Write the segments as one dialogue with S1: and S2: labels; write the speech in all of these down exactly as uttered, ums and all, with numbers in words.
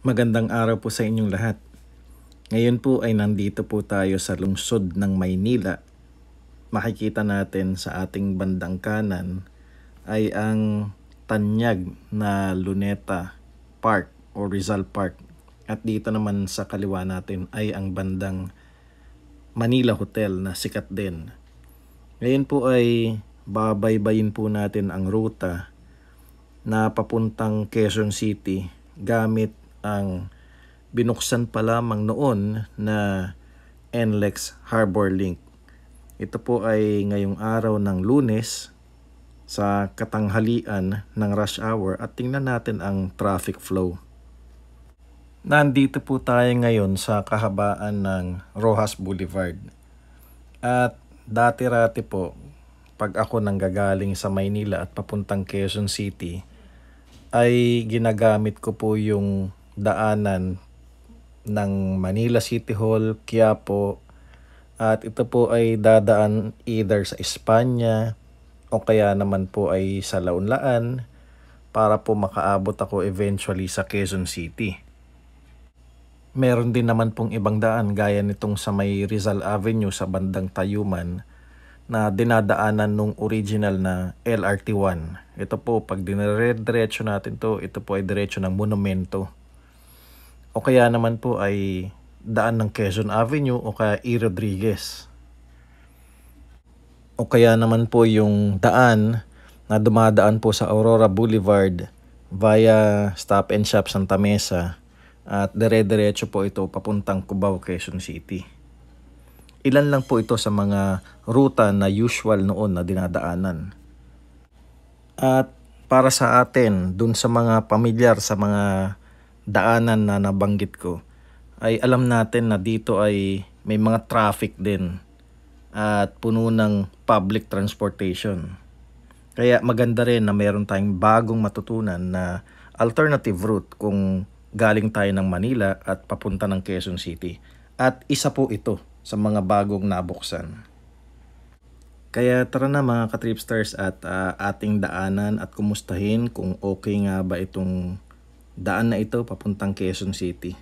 S1: Magandang araw po sa inyong lahat. Ngayon po ay nandito po tayo sa lungsod ng Maynila. Makikita natin sa ating bandang kanan ay ang tanyag na Luneta Park o Rizal Park. At dito naman sa kaliwa natin ay ang bandang Manila Hotel na sikat din. Ngayon po ay babaybayin po natin ang ruta na papuntang Quezon City gamit ang binuksan pa lamang noon na N L E X Harbor Link. Ito po ay ngayong araw ng Lunes sa katanghalian ng rush hour at tingnan natin ang traffic flow. Nandito po tayo ngayon sa kahabaan ng Roxas Boulevard. At dati-rati po, pag ako nanggagaling sa Maynila at papuntang Quezon City, ay ginagamit ko po yung daanan ng Manila City Hall, Quiapo, at ito po ay dadaan either sa Espanya o kaya naman po ay sa Launlaan para po makaabot ako eventually sa Quezon City. Meron din naman pong ibang daan gaya nitong sa may Rizal Avenue sa bandang Tayuman na dinadaanan nung original na L R T one. Ito po, pag dinire-diretso natin to, ito po ay diretso ng Monumento. O kaya naman po ay daan ng Quezon Avenue o kaya E. Rodriguez. O kaya naman po yung daan na dumadaan po sa Aurora Boulevard via Stop and Shop Santa Mesa at dire-diretso po ito papuntang Cubao, Quezon City. Ilan lang po ito sa mga ruta na usual noon na dinadaanan. At para sa atin, dun sa mga pamilyar sa mga daanan na nabanggit ko, ay alam natin na dito ay may mga traffic din at puno ng public transportation. Kaya maganda rin na meron tayong bagong matutunan na alternative route kung galing tayo ng Manila at papunta ng Quezon City. At isa po ito sa mga bagong nabuksan. Kaya tara na mga ka-tripsters at uh, ating daanan at kumustahin kung okay nga ba itong daan na ito papuntang Quezon City.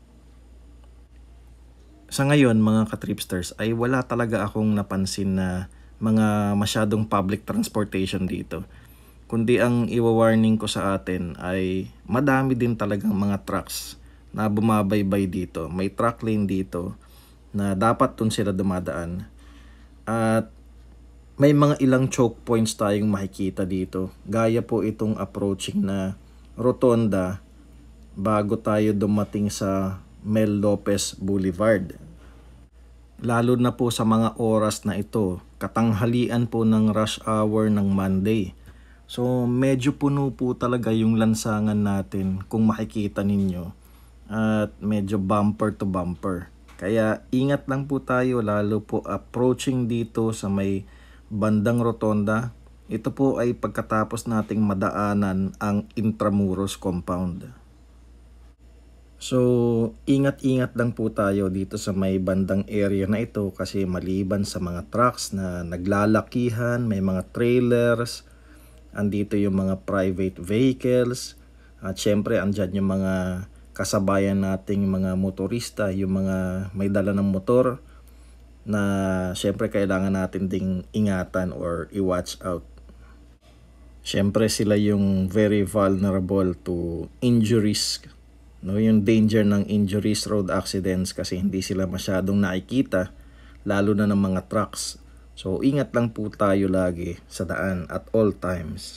S1: Sa ngayon mga ka-tripsters ay wala talaga akong napansin na mga masyadong public transportation dito. Kundi ang iwa-warning ko sa atin ay madami din talagang mga trucks na bumabaybay dito. May truck lane dito na dapat dun sila dumadaan. At may mga ilang choke points tayong makikita dito. Gaya po itong approaching na rotonda bago tayo dumating sa Mel Lopez Boulevard. Lalo na po sa mga oras na ito, katanghalian po ng rush hour ng Monday. So medyo puno po talaga yung lansangan natin kung makikita ninyo. At medyo bumper to bumper. Kaya ingat lang po tayo lalo po approaching dito sa may bandang rotonda. Ito po ay pagkatapos nating madaanan ang Intramuros compound. So ingat-ingat lang po tayo dito sa may bandang area na ito kasi maliban sa mga trucks na naglalakihan, may mga trailers, andito yung mga private vehicles, at syempre andyan yung mga kasabayan nating mga motorista, yung mga may dala ng motor na syempre kailangan natin ding ingatan or i-watch out. Syempre sila yung very vulnerable to injuries, no? Yung danger ng injuries, road accidents kasi hindi sila masyadong nakikita lalo na ng mga trucks. So ingat lang po tayo lagi sa daan at all times.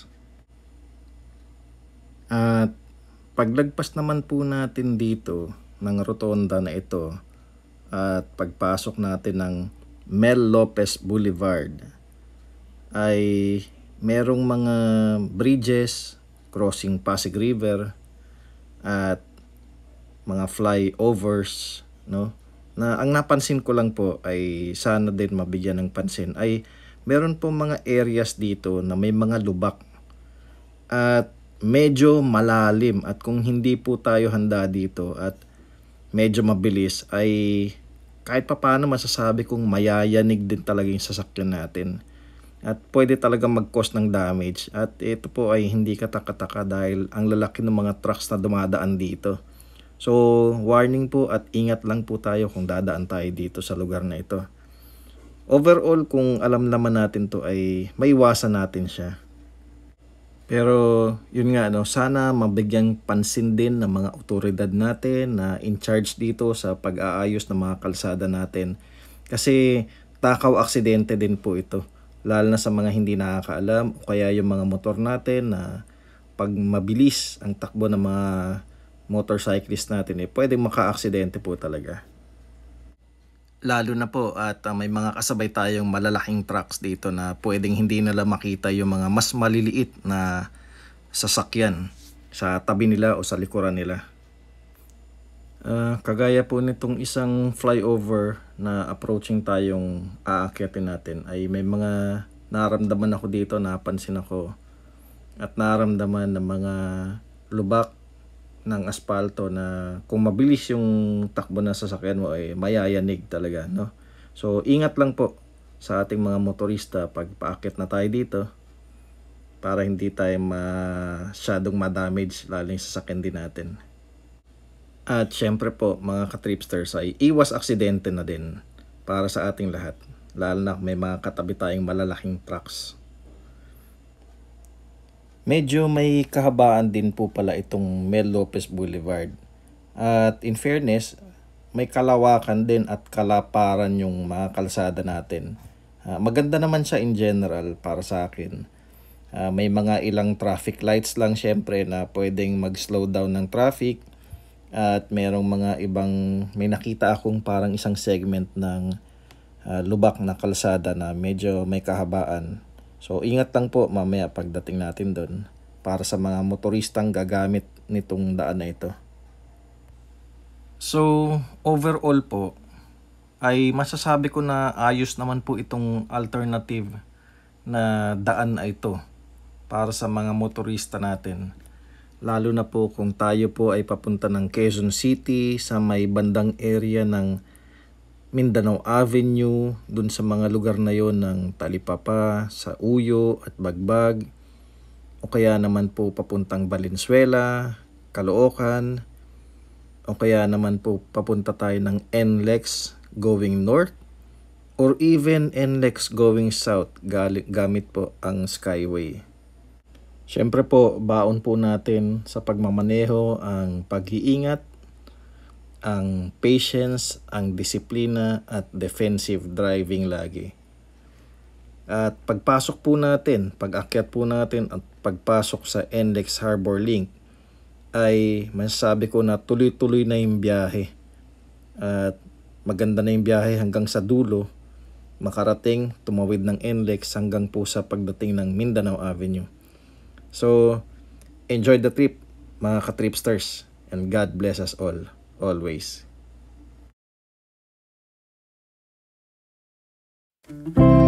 S1: At paglagpas naman po natin dito ng rotonda na ito at pagpasok natin ng Mel Lopez Boulevard ay merong mga bridges crossing Pasig River at mga flyovers, no? Na ang napansin ko lang po ay sana din mabigyan ng pansin ay meron po mga areas dito na may mga lubak at medyo malalim, at kung hindi po tayo handa dito at medyo mabilis ay kahit papaano masasabi kong mayayanig din talaga yung sasakyan natin at pwede talaga mag-cause ng damage. At ito po ay hindi katakataka dahil ang lalaki ng mga trucks na dumadaan dito. So warning po at ingat lang po tayo kung dadaan tayo dito sa lugar na ito. Overall, kung alam naman natin to ay maiwasan natin siya. Pero yun nga, no, sana mabigyang pansin din ng mga otoridad natin na in charge dito sa pag-aayos ng mga kalsada natin. Kasi takaw aksidente din po ito. Lalo na sa mga hindi nakakaalam o kaya yung mga motor natin na pag mabilis ang takbo ng mga motorcyclist natin, eh, pwedeng maka-aksidente po talaga. Lalo na po at uh, may mga kasabay tayong malalaking trucks dito na pwedeng hindi nila makita yung mga mas maliliit na sasakyan sa tabi nila o sa likuran nila. Uh, kagaya po nitong isang flyover na approaching tayong aakyatin natin ay may mga naramdaman ako dito, napansin ako at naramdaman ng mga lubak ng aspalto na kung mabilis yung takbo ng sasakyan mo ay mayayanig talaga, no? So ingat lang po sa ating mga motorista pag paakyat na tayo dito para hindi tayo masyadong ma-damage lalo yung sasakyan din natin. At syempre po mga ka-tripsters ay iwas aksidente na din para sa ating lahat, lalo na may mga katabi tayong malalaking trucks. Medyo may kahabaan din po pala itong Mel Lopez Boulevard. At in fairness, may kalawakan din at kalaparan yung mga kalsada natin. Uh, maganda naman siya in general para sa akin. Uh, may mga ilang traffic lights lang syempre na pwedeng mag-slow down ng traffic. At merong mga ibang, may nakita akong parang isang segment ng uh, lubak na kalsada na medyo may kahabaan. So ingat lang po mamaya pagdating natin doon para sa mga motoristang gagamit nitong daan na ito. So overall po ay masasabi ko na ayos naman po itong alternative na daan na ito para sa mga motorista natin. Lalo na po kung tayo po ay papunta ng Quezon City sa may bandang area ng Mindanao Avenue, dun sa mga lugar na yon ng Talipapa, sa Uyo at Bagbag, o kaya naman po papuntang Valenzuela, Caloocan, o kaya naman po papunta tayo ng N L E X going north, or even N L E X going south gamit po ang Skyway. Siyempre po, baon po natin sa pagmamaneho ang pag-iingat, ang patience, ang disiplina at defensive driving lagi. At pagpasok po natin, pag-akyat po natin at pagpasok sa N L E X Harbor Link ay masasabi ko na tuloy-tuloy na yung biyahe. At maganda na yung biyahe hanggang sa dulo, makarating, tumawid ng N L E X hanggang po sa pagdating ng Mindanao Avenue. So, enjoy the trip mga ka-tripsters and God bless us all. Always.